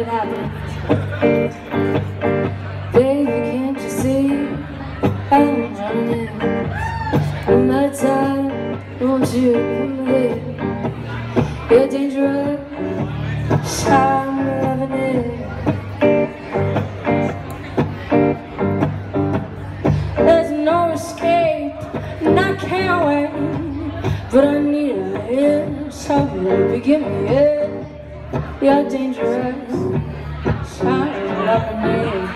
it happen. Baby, can't you see I'm running? In my time, won't you come here? You're dangerous, I'm loving it. There's no escape, and I can't wait. But I need a hit, so baby, give me it. You're dangerous, I'm loving it.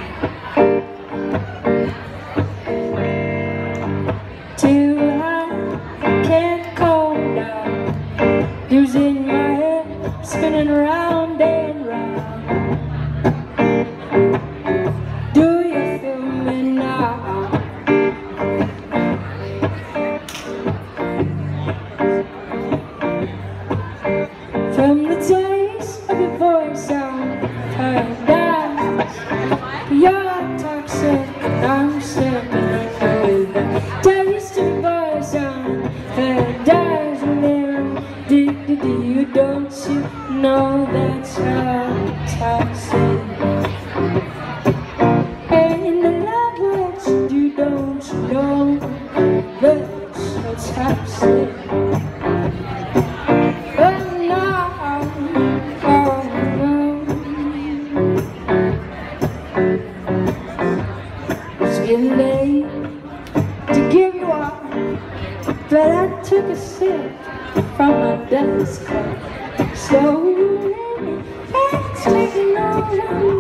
Too high, can't calm down. Using my head, spinning round and round. Do you feel me now? From the taste of your voice, I'm paradise. You're toxic, I'm stepping with the taste of your voice, I'm paradise. You don't you know that's how toxic? And the love what you do, don't you know that's so toxic? It's getting late to give you up, but I took a sip from my devil's cup. Slowly, it's taking over me.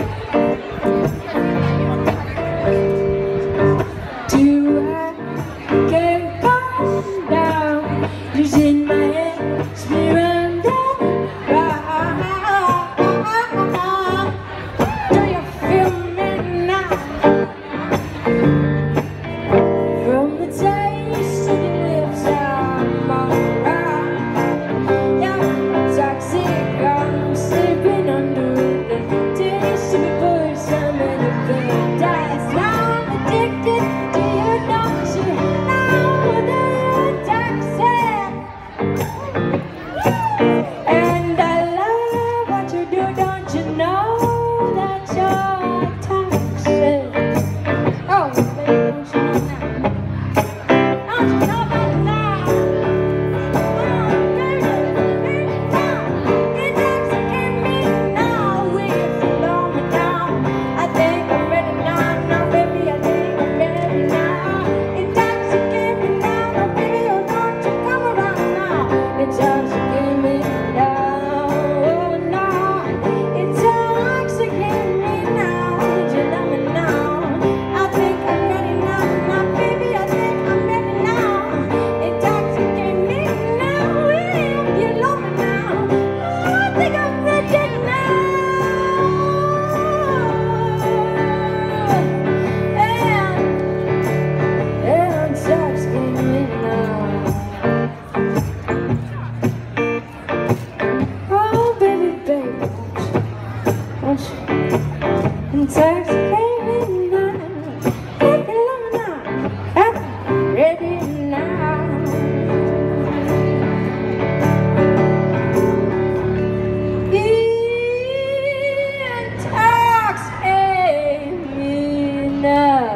Too high, can't calm down. Using my head, spin round and round. Do you feel me now? From the taste of your lips, I'm alright. Yeah, toxic, I'm sleeping under the taste of your voice. I'm in a paradise. Now I'm addicted to you, don't you know that you're toxic? And I love what you do, don't you know that you're toxic? Oh, baby, don't you know now? Don't you know that now? Oh, baby, now. Intoxicate me now. If you know me now, I think I'm ready now. Now, baby, I think I'm ready now. Intoxicate me now. Now, baby, oh, don't you come around now. Intoxicate me now. Oh, no. Intoxicate me now. You know me now. I think I'm ready now. Now, baby, I think I'm ready now. Intoxicate me now. If you love me now. I think I'm ready now. And intoxicate me now. Oh, baby, baby, won't you intoxicate me now? If you love me now, I'm ready now. Intoxicate me now.